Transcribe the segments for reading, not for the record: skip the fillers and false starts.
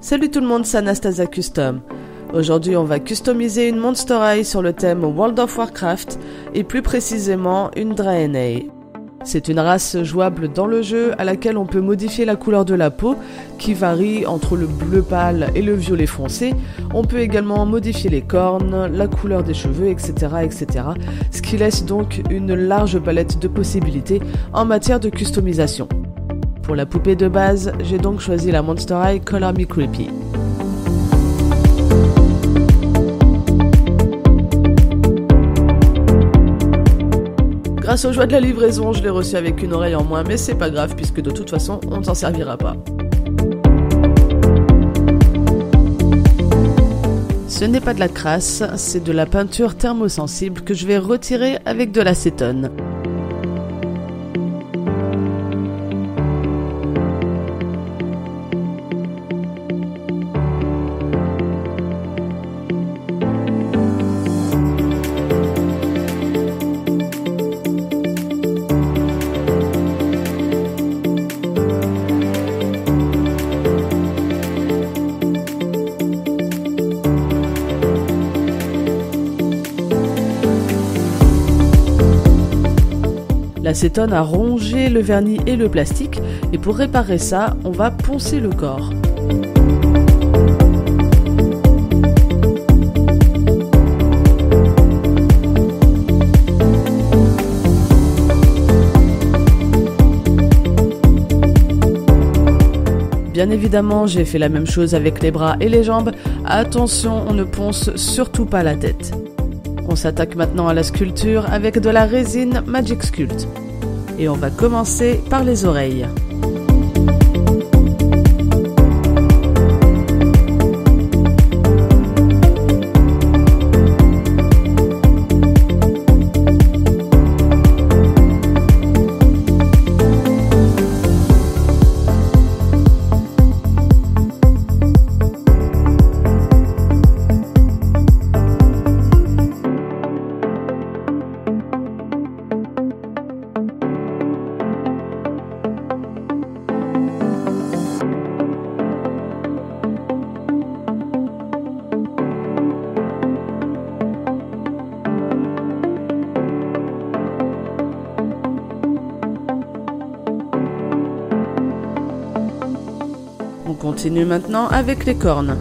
Salut tout le monde, c'est Anastasia Custom. Aujourd'hui, on va customiser une Monster High sur le thème World of Warcraft et plus précisément une Draenei. C'est une race jouable dans le jeu à laquelle on peut modifier la couleur de la peau qui varie entre le bleu pâle et le violet foncé. On peut également modifier les cornes, la couleur des cheveux, etc., etc. Ce qui laisse donc une large palette de possibilités en matière de customisation. Pour la poupée de base, j'ai donc choisi la Monster High Color Me Creepy. Grâce aux joies de la livraison, je l'ai reçu avec une oreille en moins, mais c'est pas grave puisque de toute façon, on ne s'en servira pas. Ce n'est pas de la crasse, c'est de la peinture thermosensible que je vais retirer avec de l'acétone. L'acétone a rongé le vernis et le plastique, et pour réparer ça, on va poncer le corps. Bien évidemment, j'ai fait la même chose avec les bras et les jambes. Attention, on ne ponce surtout pas la tête. On s'attaque maintenant à la sculpture avec de la résine Magic Sculpt. Et on va commencer par les oreilles. On continue maintenant avec les cornes.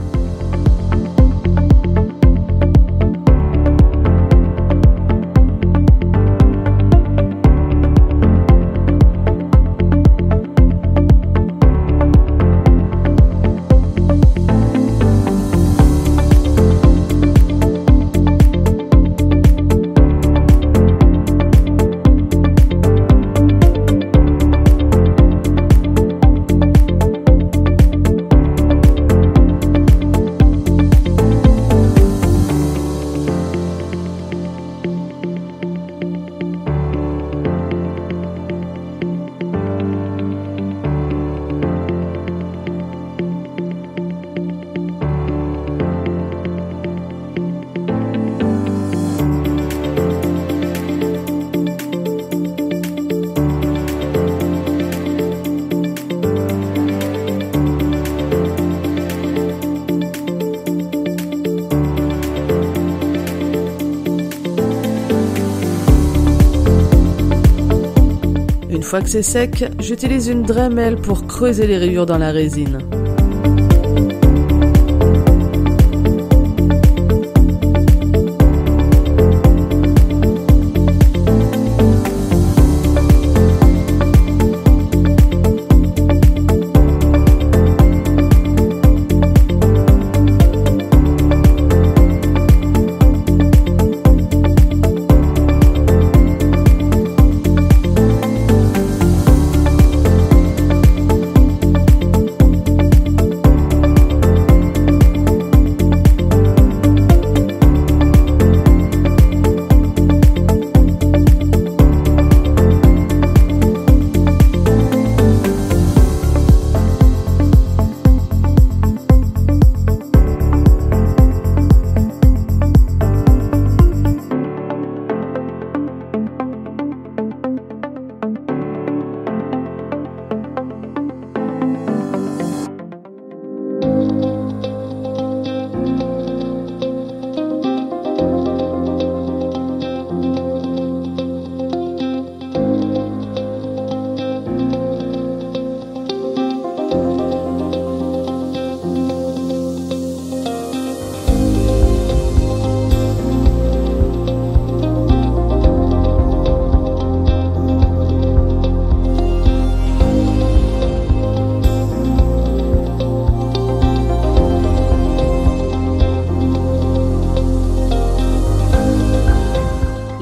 Une fois que c'est sec, j'utilise une Dremel pour creuser les rayures dans la résine.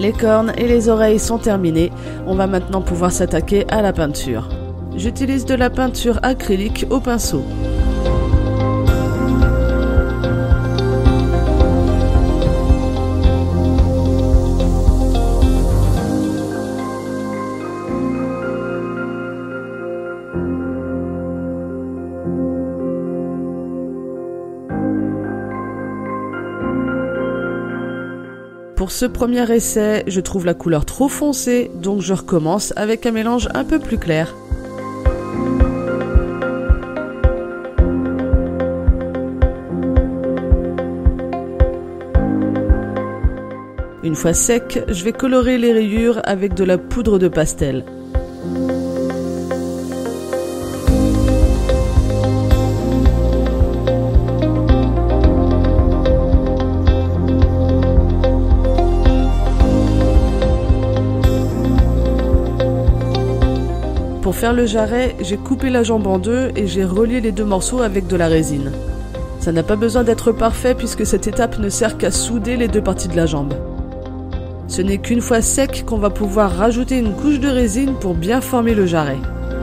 Les cornes et les oreilles sont terminées, on va maintenant pouvoir s'attaquer à la peinture. J'utilise de la peinture acrylique au pinceau. Pour ce premier essai, je trouve la couleur trop foncée, donc je recommence avec un mélange un peu plus clair. Une fois sec, je vais colorer les rayures avec de la poudre de pastel. Pour faire le jarret, j'ai coupé la jambe en deux et j'ai relié les deux morceaux avec de la résine. Ça n'a pas besoin d'être parfait puisque cette étape ne sert qu'à souder les deux parties de la jambe. Ce n'est qu'une fois sec qu'on va pouvoir rajouter une couche de résine pour bien former le jarret.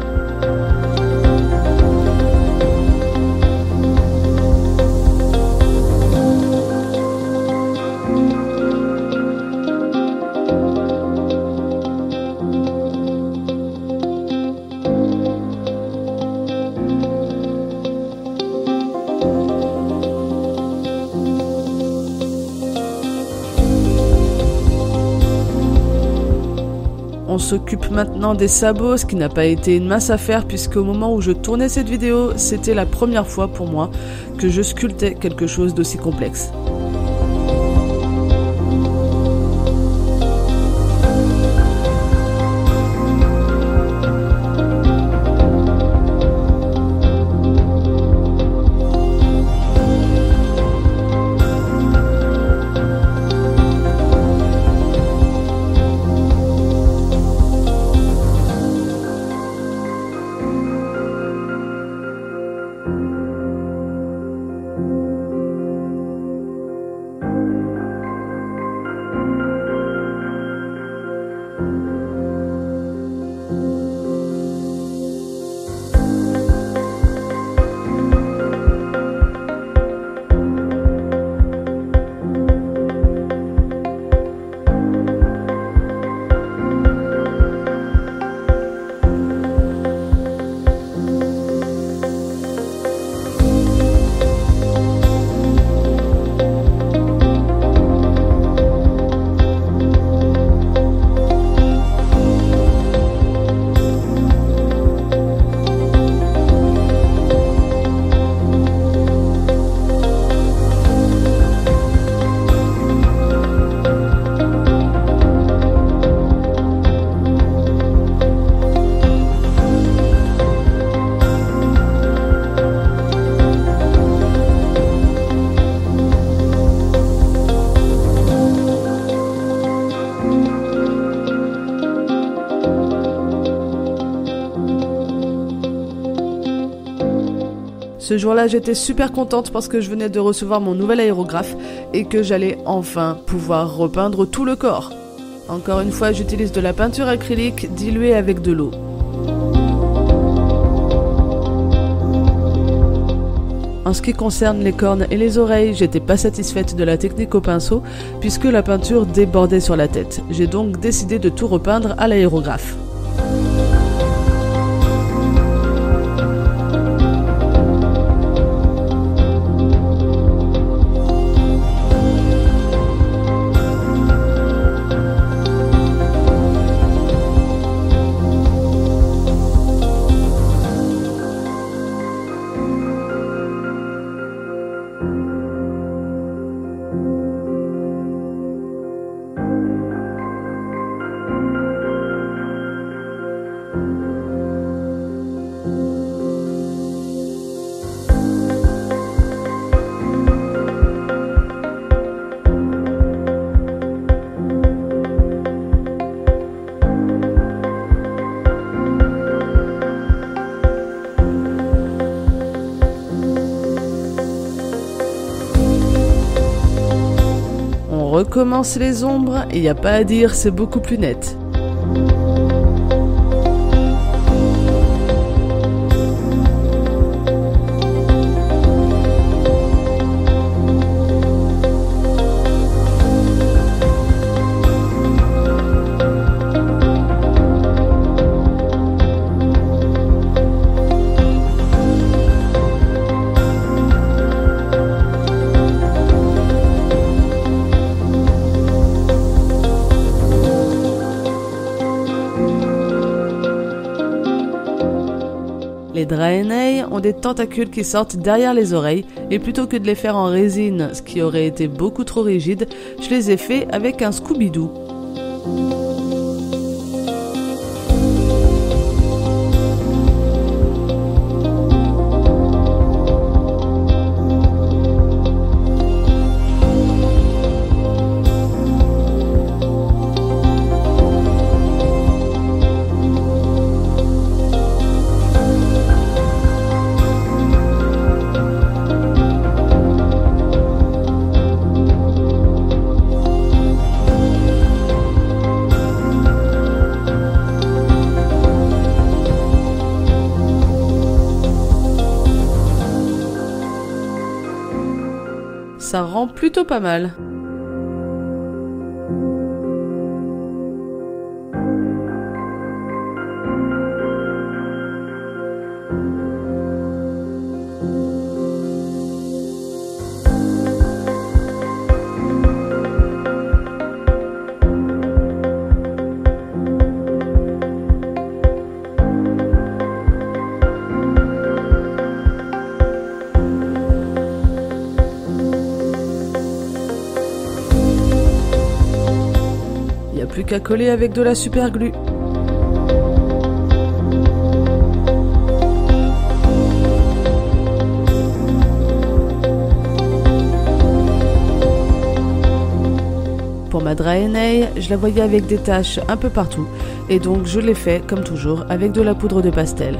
On s'occupe maintenant des sabots, ce qui n'a pas été une mince affaire puisque au moment où je tournais cette vidéo, c'était la première fois pour moi que je sculptais quelque chose d'aussi complexe. Ce jour-là, j'étais super contente parce que je venais de recevoir mon nouvel aérographe et que j'allais enfin pouvoir repeindre tout le corps. Encore une fois, j'utilise de la peinture acrylique diluée avec de l'eau. En ce qui concerne les cornes et les oreilles, j'étais pas satisfaite de la technique au pinceau puisque la peinture débordait sur la tête. J'ai donc décidé de tout repeindre à l'aérographe. recommence les ombres et y a pas à dire, c'est beaucoup plus net. Les Draenei ont des tentacules qui sortent derrière les oreilles et plutôt que de les faire en résine, ce qui aurait été beaucoup trop rigide, je les ai fait avec un Scooby-Doo. Ça rend plutôt pas mal. Plus qu'à coller avec de la super glue. Pour ma Draenei, je la voyais avec des taches un peu partout et donc je l'ai fait comme toujours avec de la poudre de pastel.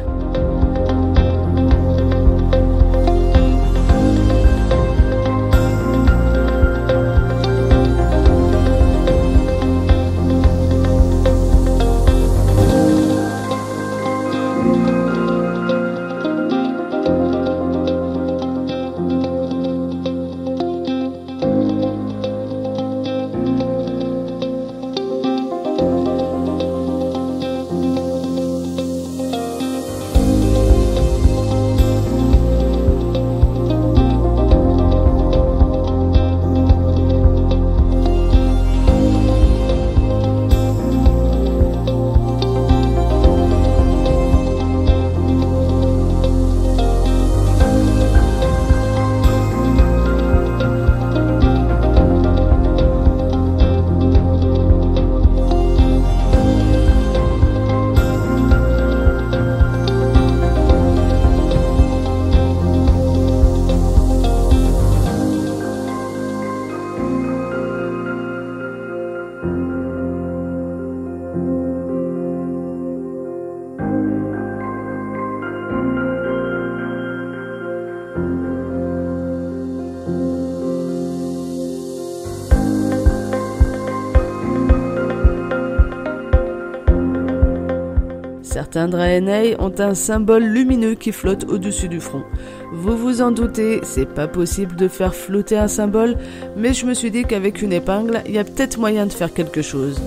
Certains Draenei ont un symbole lumineux qui flotte au-dessus du front. Vous vous en doutez, c'est pas possible de faire flotter un symbole, mais je me suis dit qu'avec une épingle, il y a peut-être moyen de faire quelque chose.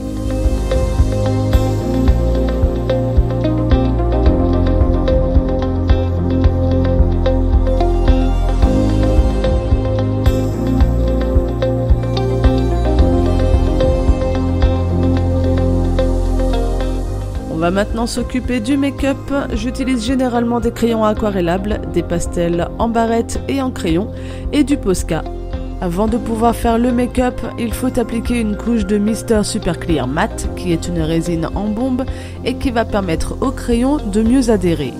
On va maintenant s'occuper du make-up. J'utilise généralement des crayons aquarellables, des pastels en barrette et en crayon et du Posca. Avant de pouvoir faire le make-up, il faut appliquer une couche de Mister Super Clear Matte qui est une résine en bombe et qui va permettre au crayon de mieux adhérer.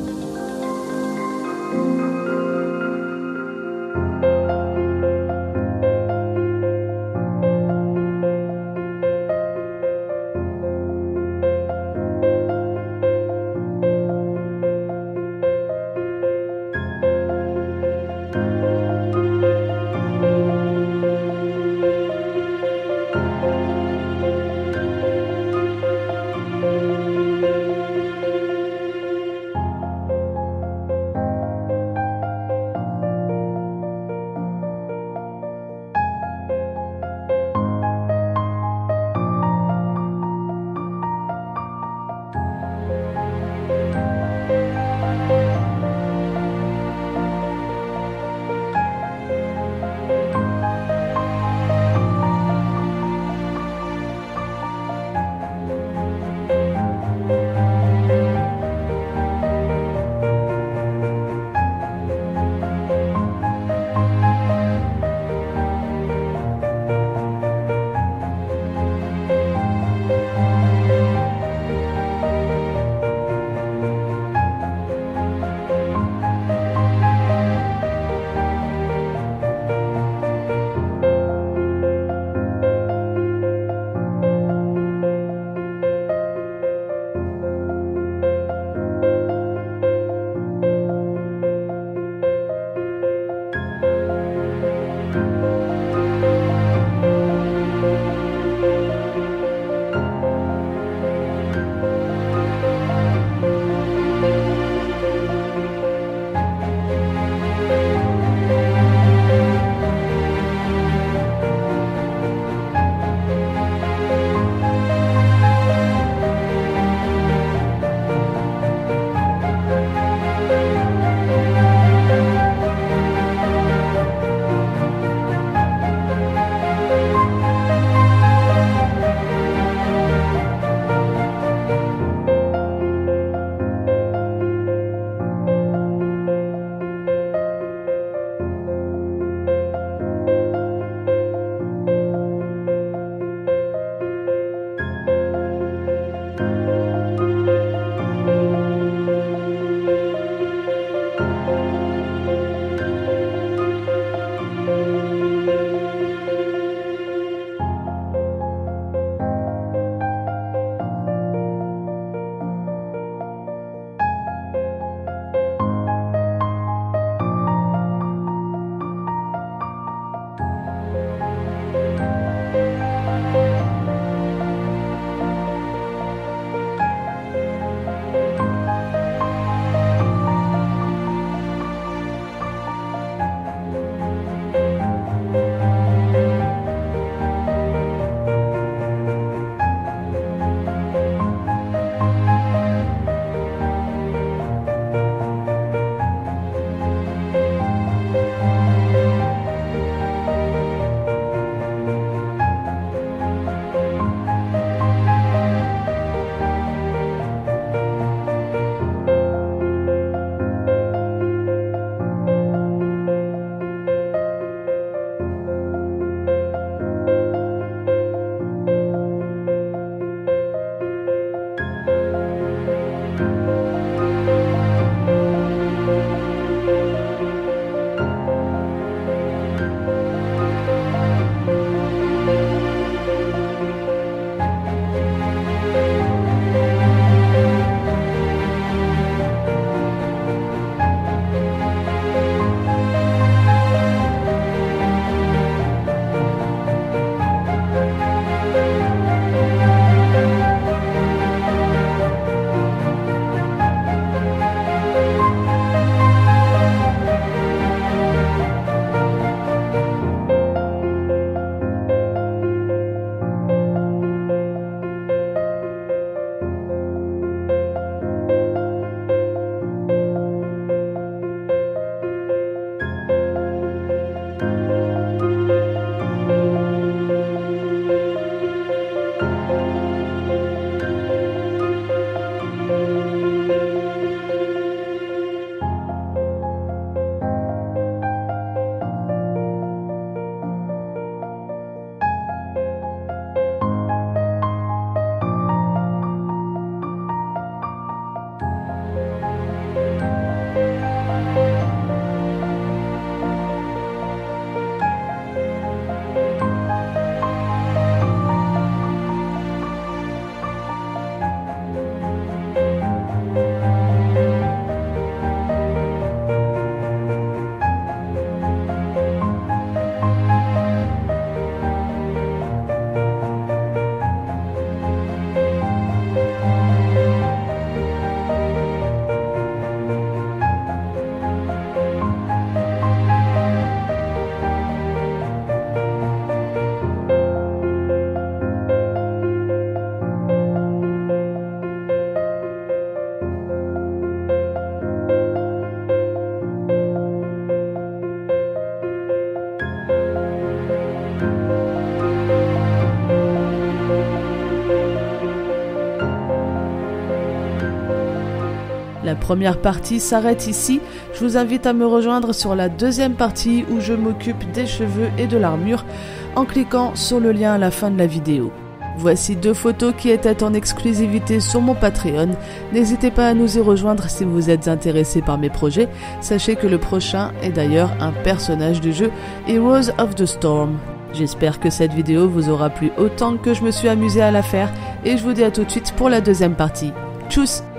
première partie s'arrête ici. Je vous invite à me rejoindre sur la deuxième partie où je m'occupe des cheveux et de l'armure en cliquant sur le lien à la fin de la vidéo. Voici 2 photos qui étaient en exclusivité sur mon Patreon. N'hésitez pas à nous y rejoindre si vous êtes intéressé par mes projets. Sachez que le prochain est d'ailleurs un personnage du jeu Heroes of the Storm. J'espère que cette vidéo vous aura plu autant que je me suis amusée à la faire et je vous dis à tout de suite pour la deuxième partie. Tchuss!